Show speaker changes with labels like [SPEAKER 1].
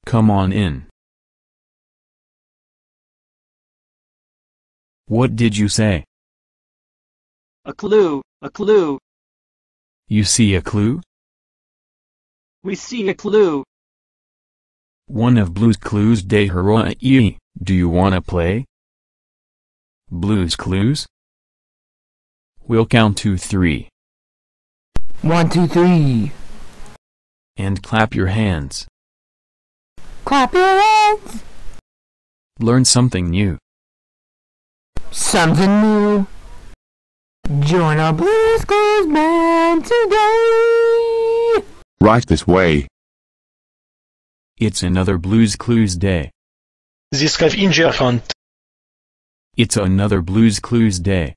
[SPEAKER 1] Come on in. What did you say?
[SPEAKER 2] A clue, a clue.
[SPEAKER 1] You see a clue?
[SPEAKER 2] We see a clue.
[SPEAKER 1] One of Blue's Clues de Hawaii. Do you wanna play? Blue's Clues? We'll count to 3.
[SPEAKER 3] 1, 2, 3.
[SPEAKER 1] And clap your hands.
[SPEAKER 3] Clap your hands.
[SPEAKER 1] Learn something new.
[SPEAKER 3] Something new. Join our Blue's Clues band today.
[SPEAKER 4] Right this way.
[SPEAKER 1] It's another Blue's Clues day.
[SPEAKER 5] Sie schreef ingerhand.
[SPEAKER 1] It's another Blue's Clues day.